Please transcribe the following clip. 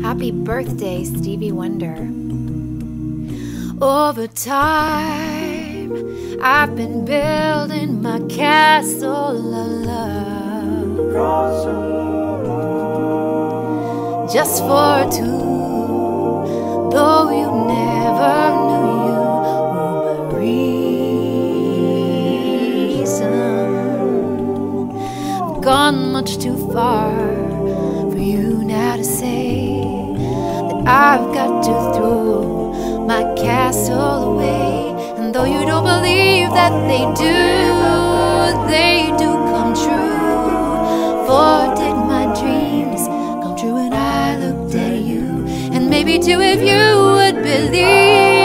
Happy birthday, Stevie Wonder. Over time, I've been building my castle of love, just for two. Though you never knew you were my reason, I've gone much too far for you now to say that I've got to throw my castle away. And though you don't believe that they do come true. For did my dreams come true when I looked at you? And maybe too if you would believe